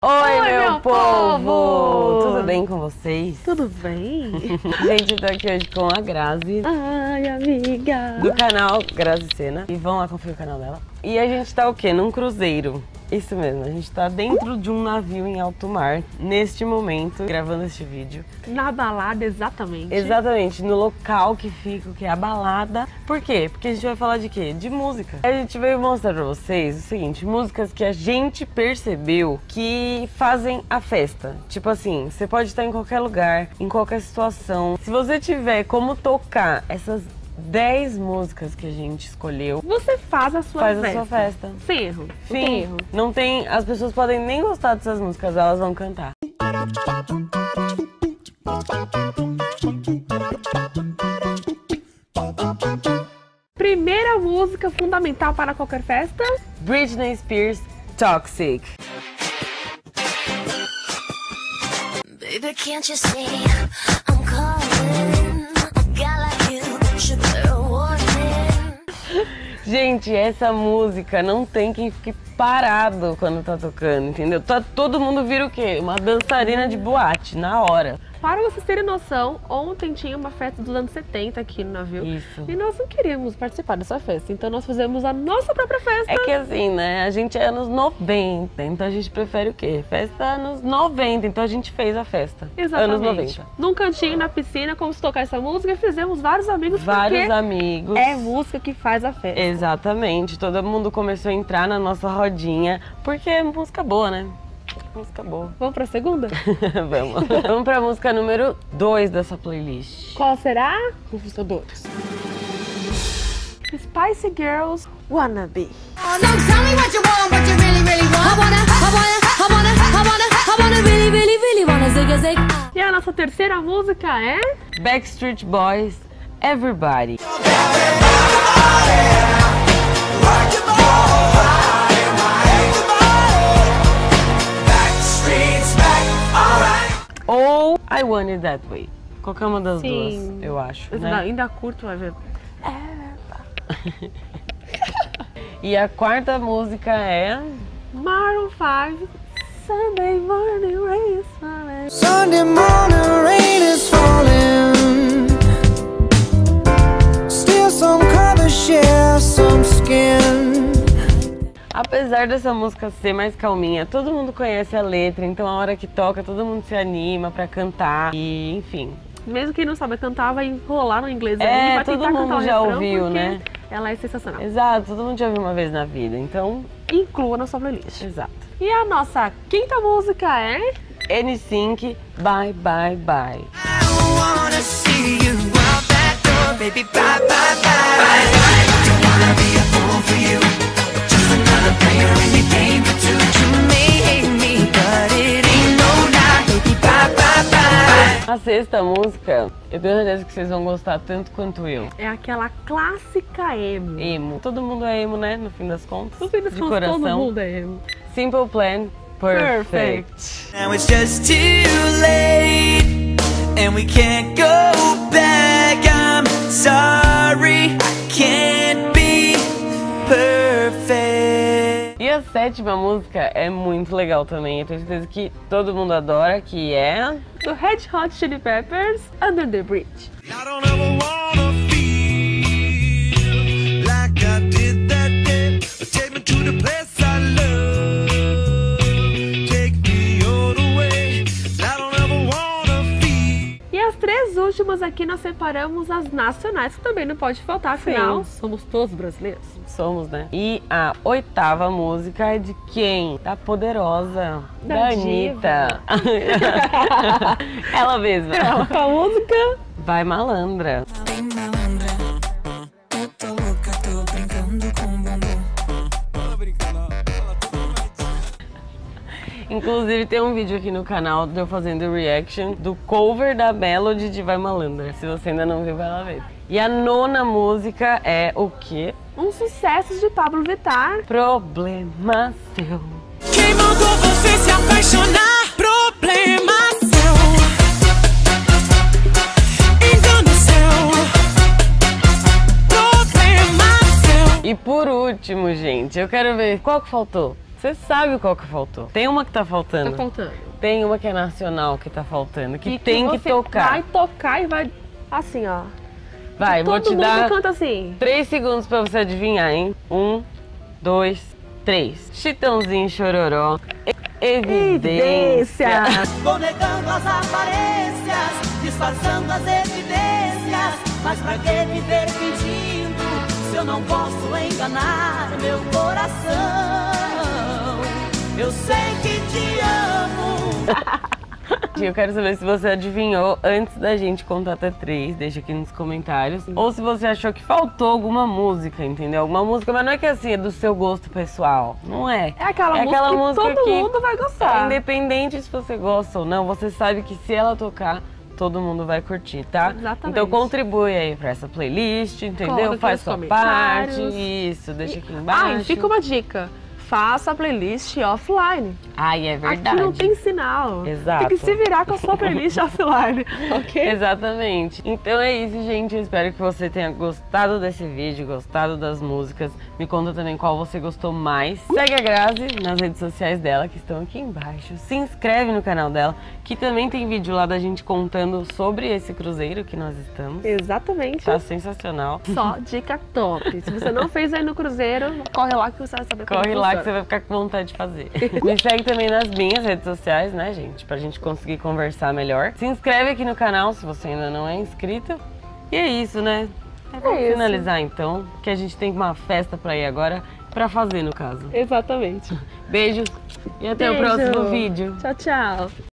Oi, meu povo! Tudo bem com vocês? Tudo bem? Gente, eu tô aqui hoje com a Grazi. Ai, amiga! Do canal Grazi Sena. E vão lá conferir o canal dela. E a gente tá o quê? Num cruzeiro. Isso mesmo, a gente tá dentro de um navio em alto mar, neste momento, gravando este vídeo. Na balada, exatamente. Exatamente, no local que fica, que é a balada. Por quê? Porque a gente vai falar de quê? De música. A gente veio mostrar pra vocês o seguinte, músicas que a gente percebeu que fazem a festa. Tipo assim, você pode estar em qualquer lugar, em qualquer situação. Se você tiver como tocar essas 10 músicas que a gente escolheu, você faz a sua festa. Faz a sua festa. Sem erro. Sim, erro. Não tem, as pessoas podem nem gostar dessas músicas, elas vão cantar. Primeira música fundamental para qualquer festa: Britney Spears, Toxic. Baby, can't you see I'm calling? A guy like you should bear warning. Gente, essa música não tem quem fique parado quando tá tocando, entendeu? Todo mundo vira o quê? Uma dançarina de boate, na hora. Para vocês terem noção, ontem tinha uma festa dos anos 70 aqui no navio. Isso. E nós não queríamos participar dessa festa, então nós fizemos a nossa própria festa. É que assim, né? A gente é anos 90, então a gente prefere o quê? Festa anos 90, então a gente fez a festa. Exatamente. Anos 90. Num cantinho, na piscina, como se tocar essa música, e fizemos vários amigos. Vários amigos. É música que faz a festa. Exatamente. Todo mundo começou a entrar na nossa rodinha, porque é música boa, né? Música boa. Vamos pra segunda? Vamos. Vamos pra música número 2 dessa playlist. Qual será? Confustadores. Spice Girls, Wannabe. Oh, no, tell me what you really, really want. I wanna really wanna zig a zig. E a nossa terceira música é Backstreet Boys, Everybody. Ou I Want It That Way. Qualquer uma das duas, eu acho. Né? Ainda curto, vai ver. E a quarta música é Maroon 5, Sunday Morning Rain is Falling. Sunday morning rain is falling. Still some color, share some skin. Apesar dessa música ser mais calminha, todo mundo conhece a letra, então a hora que toca todo mundo se anima pra cantar e enfim. Mesmo quem não sabe cantar vai enrolar no inglês ali, vai todo tentar mundo cantar o já refrão, ouviu, porque né? Ela é sensacional. Exato, todo mundo já ouviu uma vez na vida, então Inclua na sua playlist. exato. E a nossa quinta música é NSYNC, Bye Bye Bye. I don't wanna see you out that door, baby. Bye, bye, bye. Bye, bye. Don't wanna be a fool for you. Just another player in your game for two. You may hate me, but it ain't no lie, baby. Bye, bye, bye. A sexta música, eu tenho certeza que vocês vão gostar tanto quanto eu. é aquela clássica emo. Emo. Todo mundo é emo, né? No fim das contas. No fim das de contas, coração. todo mundo é emo. Simple Plan, Perfect. Now it's just too late, and we can't go back. I'm sorry, I can't be perfect. E a sétima música é muito legal também. Eu tenho certeza que todo mundo adora, que é Do Red Hot Chili Peppers, Under the Bridge. I don't ever wanna feel like I did that day. Take me to the place I love. Take me all the way. I don't ever wanna feel. E as três últimas aqui nós separamos as nacionais, que também não pode faltar, afinal, somos todos brasileiros. Somos, né? E a oitava música é de quem? Da Poderosa, Da Anitta. Ela mesma. Com a música Vai Malandra. Bem malandra, eu tô louca, tô brincando com o bumbum. Fala brincando, Inclusive tem um vídeo aqui no canal de eu fazendo reaction do cover da Melody de Vai Malandra. Se você ainda não viu, vai lá ver. E a nona música é o quê? um sucesso de Pablo Vittar. Problema seu. Quem mandou você se apaixonar? Problema seu. Engano seu. Problema seu. E por último, gente, eu quero ver qual que faltou. você sabe qual que faltou. Tem uma que tá faltando. Tá faltando. Tem uma que é nacional que tá faltando, que E tem que você tocar. vai tocar e vai assim, ó. Vai, vou te Todo mundo dar canta assim. 3 segundos pra você adivinhar, hein? 1, 2, 3. Chitãozinho Chororó. Evidência. Vou negando as aparências, disfarçando as evidências. Mas pra que viver fingindo, se eu não posso enganar meu coração? Eu sei que te amo. Eu quero saber se você adivinhou antes da gente contar até 3, deixa aqui nos comentários. Ou se você achou que faltou alguma música, entendeu? Alguma música, mas não é que assim, é do seu gosto pessoal. Não é. É aquela música que todo mundo vai gostar. Independente se você gosta ou não, você sabe que se ela tocar, todo mundo vai curtir, tá? Exatamente. Então contribui aí pra essa playlist, entendeu? Coloca Faz nos sua comentários. parte, isso, deixa aqui embaixo. Ah, e fica uma dica. Faça a playlist offline. Ai, é verdade. Aqui não tem sinal. Exato. Tem que se virar com a sua playlist offline, ok? Exatamente. Então é isso, gente. Eu espero que você tenha gostado desse vídeo, gostado das músicas. Me conta também qual você gostou mais. Segue a Grazi nas redes sociais dela, que estão aqui embaixo. Se inscreve no canal dela, que também tem vídeo lá da gente contando sobre esse cruzeiro que nós estamos. Exatamente. Tá sensacional. Só dica top. Se você não fez aí no cruzeiro, corre lá que você vai saber como Corre lá que funciona. você vai ficar com vontade de fazer. Me segue também nas minhas redes sociais, né, gente? Pra gente conseguir conversar melhor. Se inscreve aqui no canal se você ainda não é inscrito. E é isso, né? Vamos isso. finalizar então, que a gente tem uma festa pra ir agora, pra fazer no caso. Exatamente. Beijos e até o Beijo. próximo vídeo. Tchau, tchau.